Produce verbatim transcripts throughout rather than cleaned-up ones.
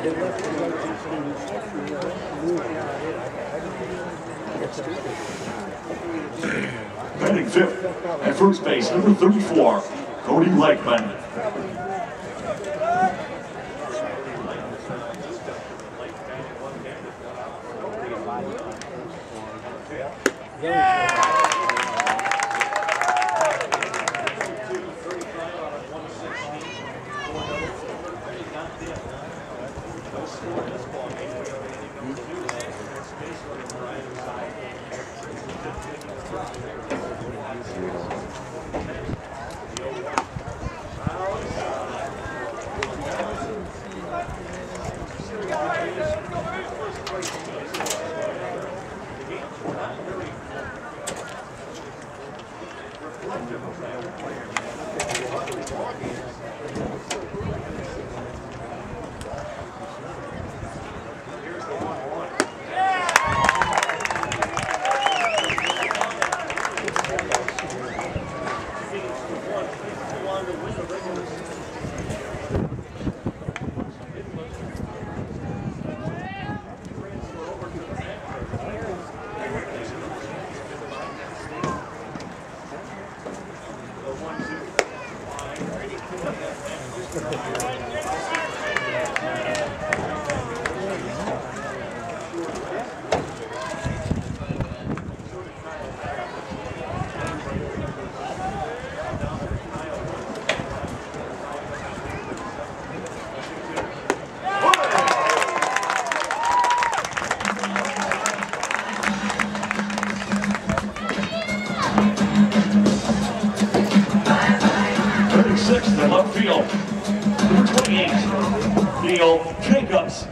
Batting fifth at first base, number thirty-four, Cody Leichman. thirty-sixth in left field, number twenty-eight, Neil Jacobs.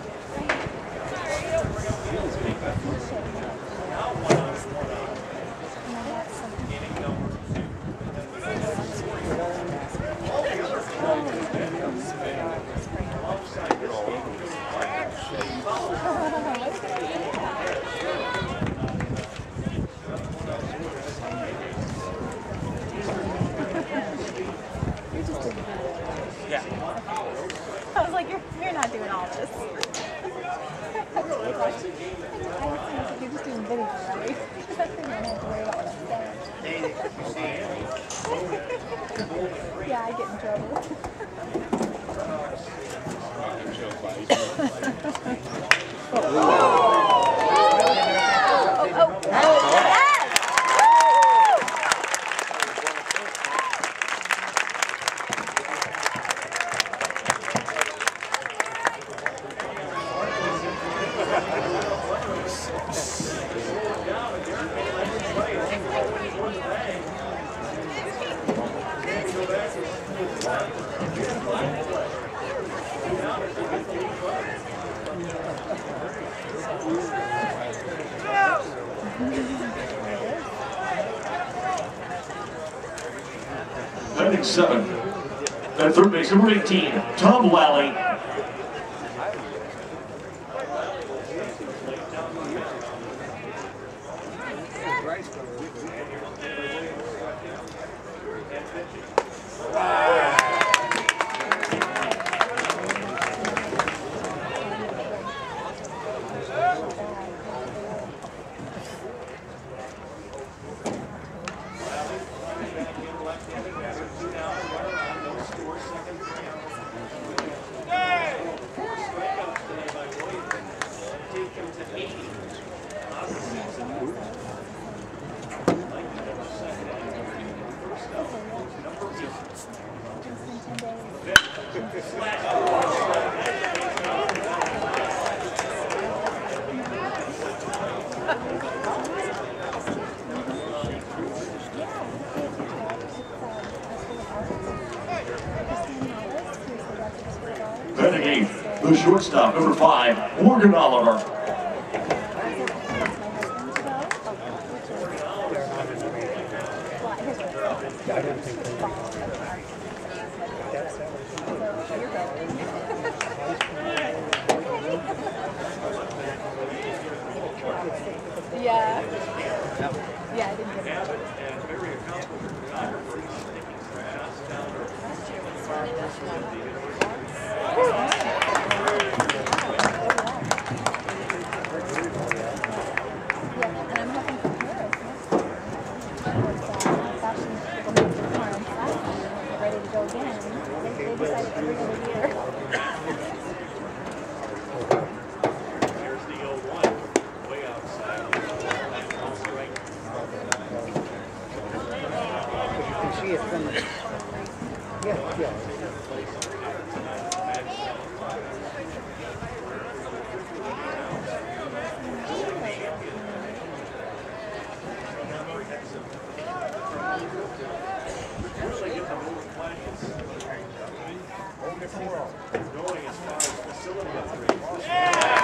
I was like, you're, you're not doing all this. You're just doing video, right? I don't have to worry about what I'm saying. Yeah, I get in trouble. oh, oh, oh. Batting seven at third base, number eighteen, Tom Lally. Batting eighth, the shortstop, number five, Morgan Oliver. Yeah. Yeah, I didn't get it. Going as far as facility upgrades.